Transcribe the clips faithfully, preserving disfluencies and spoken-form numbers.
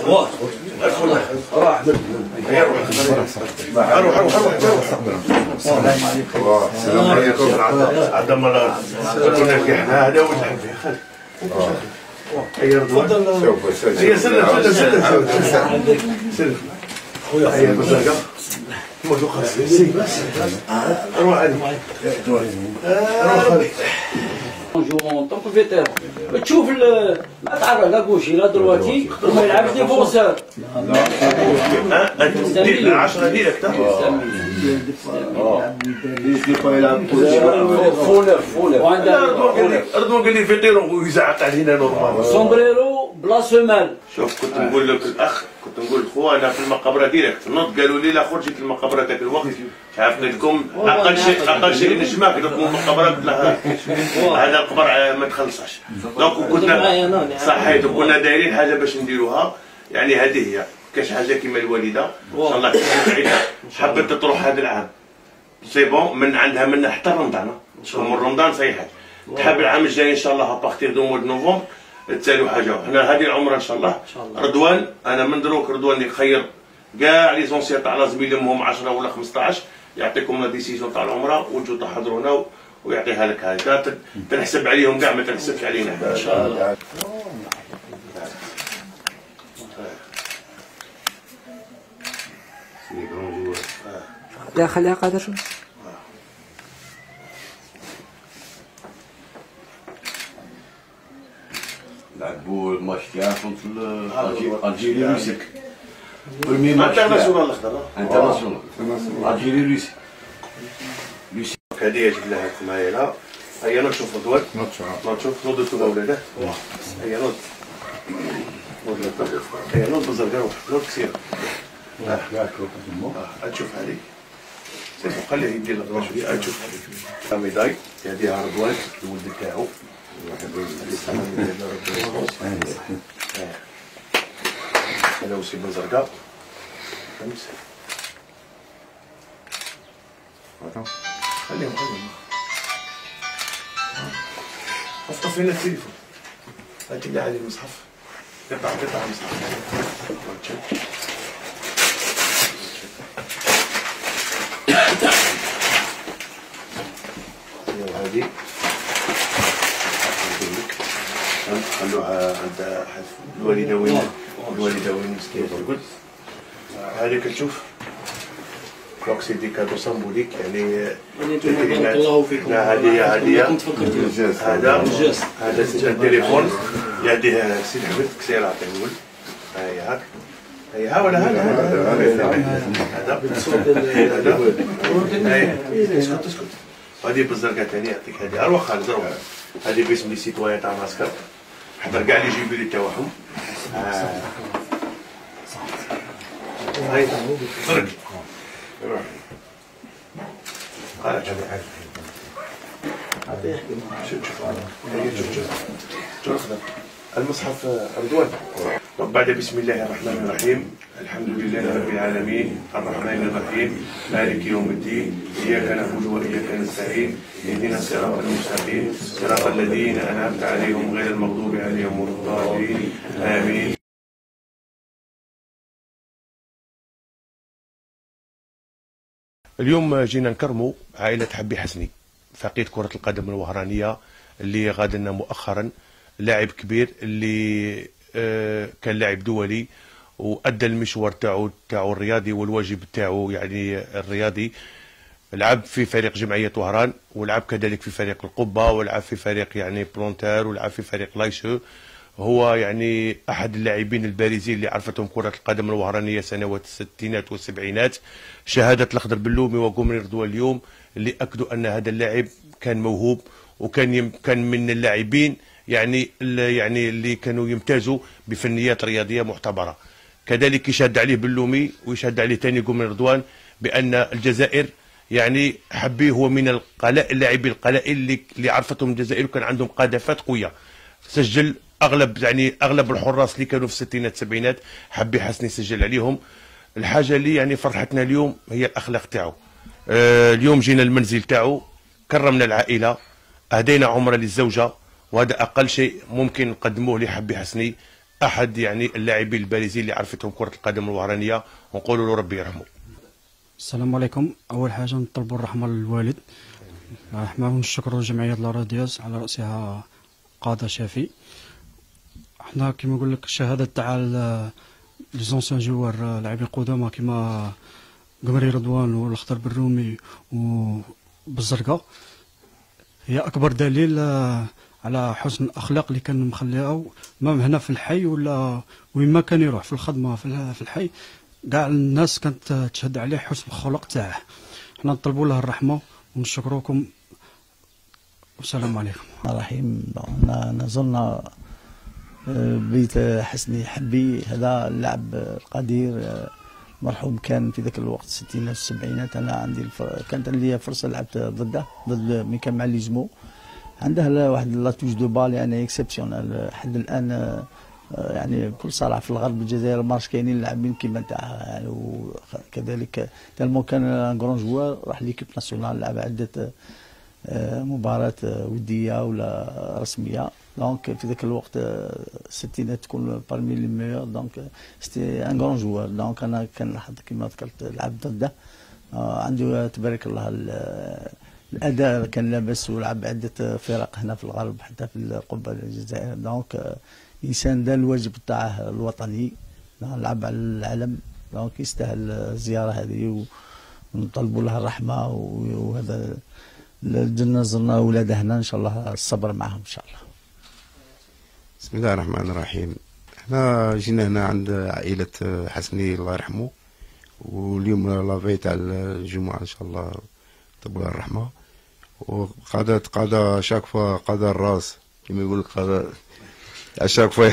روح روح روح السلام عليكم. السلام عليكم. عدم الله كنا في حنا هذا وجه فيه خالد. هيا رضوان شوف هيا سلم سلم سلم سلم خويا هيا بزرقه موضوع خاص سي روح علي روح خالد. اون طونك فيتيران تشوف ما تعرف لا كوشي لا درواتي وما يلعبش ديفونسور. لا عشرة ديالك تا فولر فولر رضوان قال لي فيتيرون ويزعق علينا نورمال. سومبريرو بلا سومال. شوف كنت نقول لك الاخ كنت نقول خو انا في المقبره ديريكت نوض قالوا لي لا خرج جيت المقبره ذاك الوقت عرفت لكم اقل شيء اقل شيء نجمعك قلت لكم المقبره قلت لها هذا القبر ما تخلصش دونك كنا صحيت وكنا دايرين حاجه باش نديروها يعني هذه هي كاش حاجه كيما الوالده ان شاء الله حبت تروح هذا العام سي بون من عندها من حتى رمضان من رمضان صحيحه تحب العام الجاي ان شاء الله ابارتيغ دو مود نوفمبر تسالوا حاجه حنا هذه العمره ان شاء الله رضوان انا من دروك رضوان يخير كاع لي زونسيان تاع لازميلهم هم عشرة ولا خمسطاش يعطيكم لا ديسيزيون تاع العمره وتجوا تحضرونا ويعطيها لك هكا تنحسب عليهم كاع ما تنحسبش علينا ان شاء الله. لا خليها قادر شو لعبوا الماتش تاعهم في الجيري روسيك برمي ماتش انترناسيونال الاخضر انترناسيونال الجيري روسي روسي هذه يجب لها معايا لا هيا نوض شوف رضوان نوض شوف نوض انتوما ولادات هيا نوض نوض هيا نوض بزرقاء روح نوض كثير تشوف هذه سير خليه يدير الهضره شويه تشوف هذه ميداي هذه رضوان الولد تاعو هذا وسيم زرقاء خمس خليهم خليهم خطف لنا التليفون هاتي لي عليه المصحف قطع قطع المصحف هذه خلوها عند الوالده وين الوالده وين مسكينه تقول هذه كتشوف دونك سي دي كادو سامبوليك يعني الله فيكم هذه هذه هذا هذا سي التليفون يديه سي حمد كسير عطيه الولد هاي هاك هاي ها ولا هذا هذا هذا اسكت اسكت هذه بالزرقاء ثاني يعطيك هذه اروح خالد روح هذه باسم لي سيتويان تاع ماسكر حضر كاع لي جيبي لي تاعهم هاي زرق قال شوف شوف المصحف رضوان بعد بسم الله الرحمن الرحيم الحمد لله رب العالمين الرحمن الرحيم مالك يوم الدين اياك نعبد واياك نستعين اهدنا الصراط المستقيم صراط الذين انعمت عليهم غير المغضوب عليهم ولا الضالين امين. اليوم جينا نكرموا عائلة حبي حسني فقيد كرة القدم الوهرانية اللي غادرنا مؤخرا لاعب كبير اللي آه كان لاعب دولي وأدى المشوار تاعو تاعو الرياضي والواجب تاعو يعني الرياضي. لعب في فريق جمعية وهران ولعب كذلك في فريق القبة ولعب في فريق يعني بلونتار ولعب في فريق لايشو. هو يعني أحد اللاعبين البارزين اللي عرفتهم كرة القدم الوهرانية سنوات الستينات والسبعينات. شهادة الأخضر بلومي وقمري رضوان اليوم اللي أكدوا أن هذا اللاعب كان موهوب وكان كان من اللاعبين يعني يعني اللي كانوا يمتازوا بفنيات رياضية معتبرة. كذلك يشهد عليه بلومي ويشهد عليه ثاني قمري رضوان بأن الجزائر يعني حبي هو من القلائل اللاعبين القلائل اللي اللي عرفتهم الجزائر وكان عندهم قذافات قوية. سجل اغلب يعني اغلب الحراس اللي كانوا في الستينات السبعينات حبي حسني سجل عليهم. الحاجه اللي يعني فرحتنا اليوم هي الاخلاق تاعو. آه اليوم جينا المنزل تاعو كرمنا العائله اهدينا عمره للزوجه وهذا اقل شيء ممكن نقدموه لحبي حسني احد يعني اللاعبين البارزين اللي عرفتهم كره القدم الوهرانيه، ونقولوا له ربي يرحمه. السلام عليكم. اول حاجه نطلبوا الرحمه للوالد الرحمه، ونشكروا جمعيه لارادياس على راسها قاده شافي. حنا كما نقول لك الشهاده تاع لي زونسيان جوار لاعبين قدامى كما قمري رضوان والخضر بالرومي وبالزرقاء هي اكبر دليل على حسن الاخلاق اللي كان مخليها، ما هنا في الحي ولا وين ما كان يروح في الخدمه في الحي، كاع الناس كانت تشهد عليه حسن الخلق تاعه. حنا نطلبوا له الرحمه ونشكروكم والسلام عليكم. الرحيم. نزلنا بيت حسني حبي، هذا اللاعب القدير مرحوم، كان في ذاك الوقت الستينات والسبعينات. انا عندي الفر... كانت لي فرصه لعبت ضده ضد مي كان مع ليزمو، عنده واحد لاتوج دو بال يعني اكسبسيونال لحد الان. يعني بكل صراحه في الغرب الجزائر مارش كاينين لاعبين كيما تاعها يعني، وكذلك تالمو كان ان كرون جوار، راح ليكيب ناسيونال لعب عده مباراه وديه ولا رسميه. دونك في ذاك الوقت الستينات تكون بارمي لي ميور، دونك سيتي ان كرون جوار. دونك انا كان الحظ كما ذكرت لعب ضده، عنده تبارك الله الاداء كان لاباس، ولعب عده فرق هنا في الغرب حتى في القبه الجزائر. دونك انسان دار الواجب تاعه الوطني، لعب على العلم، دونك يستاهل الزياره هذه، ونطلبوا له الرحمه. وهذا الجنه زرنا ولاده هنا، ان شاء الله الصبر معهم ان شاء الله. بسم الله الرحمن الرحيم. احنا جينا هنا عند عائله حسني الله يرحمه، واليوم لافي تاع الجمعه ان شاء الله طلبوا له الرحمه. وقادة قادة شاك فوا قادة الراس كما يقول لك، قادة اشاك فوا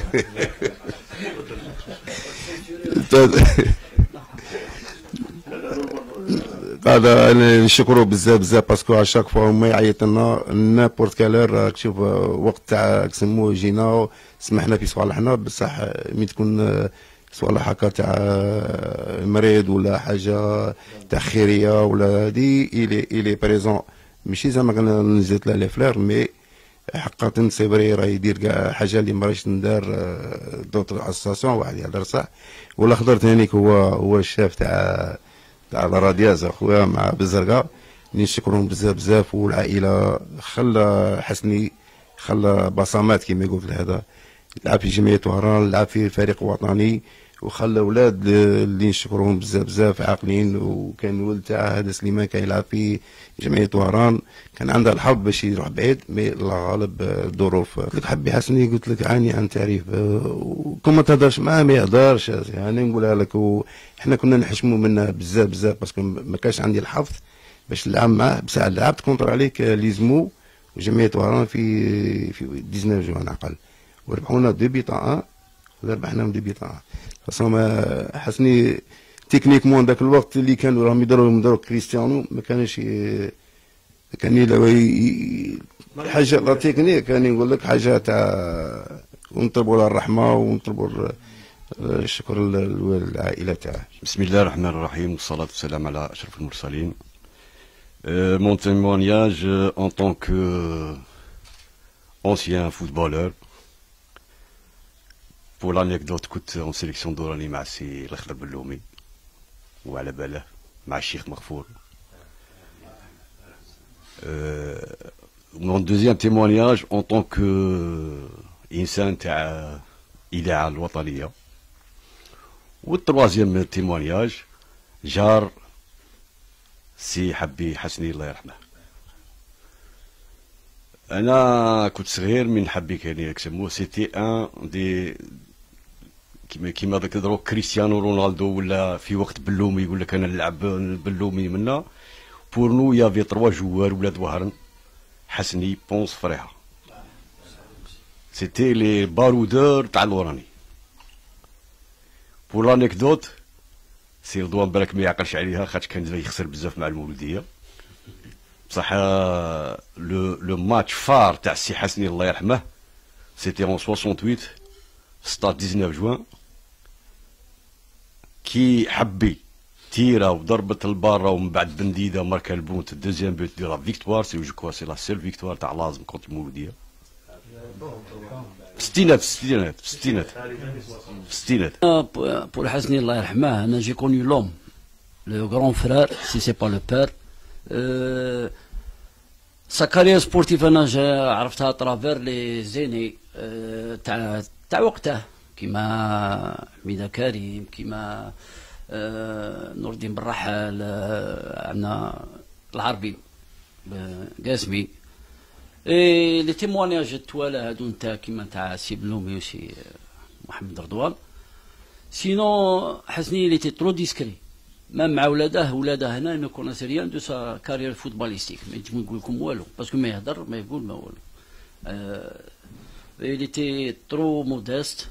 هذا نشكرو بزاف بزاف باسكو اشاك فوا ما يعيط لنا نابورت كالور. شوف وقت تاع كسمو جينا سمحنا في صوالحنا، بصح مي تكون صوالح هكا تاع مريض ولا حاجه تاع خيريه ولا هادي الي الي بريزون، ماشي زعما نزيد له لي فلير، مي حقا سي فري راه يدير كاع حاجه اللي مراهيش ندار دوطر اسوسياسيون. واحد يهضر صح، ولا خضر ثانيك هو هو الشاف تاع تاع الرادياز اخويا مع بالزرقاء، نشكرهم بزاف بزاف. والعائله خلى حسني خلى بصمات كما يقول هذا، لعب في جمعيه وهران، لعب في فريق وطني، وخلى اولاد اللي نشكرهم بزاف بزاف عاقلين. وكان الولد تاعه هذا سليمان كان يلعب في جمعيه وهران، كان عنده الحظ باش يروح بعيد، مي الله غالب الظروف. قلت لك حبي حسني، قلت لك عاني عن تعريف، وكون ما تهضرش معاه ما يهضرش يعني، نقولها لك. وحنا كنا نحشموا منه بزاف بزاف باسكو ما كانش عندي الحظ باش نلعب معاه، بصح لعبت كونتر عليك ليزمو وجمعيه وهران في في تسعطاش جوان عقل، وربحونا دو بيتا ان، وربحناهم دو بيتا ان. خاصة حسني تكنيكمون ذاك الوقت اللي كانوا راهم يديروا يديروا كريستيانو، ما كانش كان يلوي حاجه لا تكنيك، كان يقول لك حاجه تاع. ونطلبوا له الرحمه ونطلبوا الشكر للعائله تاعه. بسم الله الرحمن الرحيم، والصلاه والسلام على اشرف المرسلين. Mon témoignage en tant qu'ancien footballeur. Pour l'anecdote, كنت en sélection دوراني مع سي الخضر بلومي وعلى باله مع الشيخ مغفور. Mon deuxième témoignage en tant qu'إنسان تاع إذاعة الوطنية. والتروازيام témoignage جار سي حبي حسني الله يرحمه. انا كنت صغير من حبي كان يسموه سيتي ان دي كيما كيما ذاك يضربوا كريستيانو رونالدو، ولا في وقت بلومي يقول لك انا نلعب بلومي منا. بور نو يافي تروا جوار ولاد وهران، حسني بونس فريحه، سيتي لي بارودور تاع الوراني. بور لانيكدوت سي رضوان بالك ما يعقلش عليها، خاطر كان يخسر بزاف مع المولوديه. بصح لو لو ماتش فار تاع السي حسني الله يرحمه سيتي اون ثمانية وستين ستاد تسعطاش جوان، كي حبي تيرا وضربت البارة ومن بعد بنديده ماركا البونت الدوزيام بوت دو لا فيكتوار. سي جو كوا سي لا سيل فيكتوار تاع لازم كونتر المولوديه. في الستينات في الستينات في الستينات في الستينات. بور حسني الله يرحمه انا جي كوني لوم لو غران فرير سي سي با لو بير. سا كارير سبورتيف انا عرفتها ترافير لي زيني تاع تاع وقته كيما حميده كريم كيما نور الدين بالرحال عندنا العربي قاسمي. اي لي تيموانياج توالا هادو نتاع كيما تاع سي بلومي وسي محمد رضوان. سينو حسني لي تي ترو ديسكري مام مع ولاداه ولاداه هنا ما كنا سيريان دو سا كارير فوتباليستيك ما يجي نقول لكم والو باسكو ما يهضر ما يقول ما والو. اي لي تي ترو موديست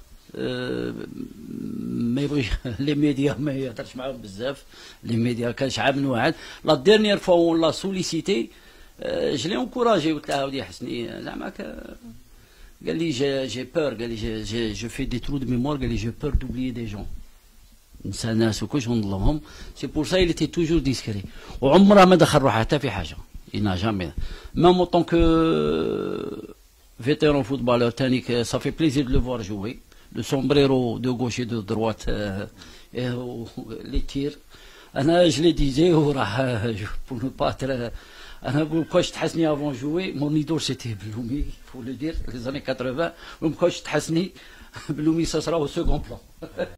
ما يبغي لي ميديا ما يهضرش معاهم بزاف. لي ميديا كان شعب من واحد. لا ديرنيير فوا اون لا سوليسيتي je l'ai encouragé قلت له ودي حسني زعما قال لي جي بور قال لي جي جو في دي ترو دو ميموار قال لي جو بور دوبليي دي جون نسى ناس وكلش ونظلمهم. سي بور سا il était toujours discret وعمره ما دخل روحه حتى في حاجه. il n'a jamais même en tant que vétéran footballeur تاني ça fait plaisir de le voir jouer. le sombrero de gauche et de droite les tirs انا je les disais وراح pour ne pas être انا مابقاش تحسني افون جوي مون ايدول سيتي بلومي فو لو دير لي زاني ثمانين ومابقاش تحسني بلومي سا سرا او سكون بلان.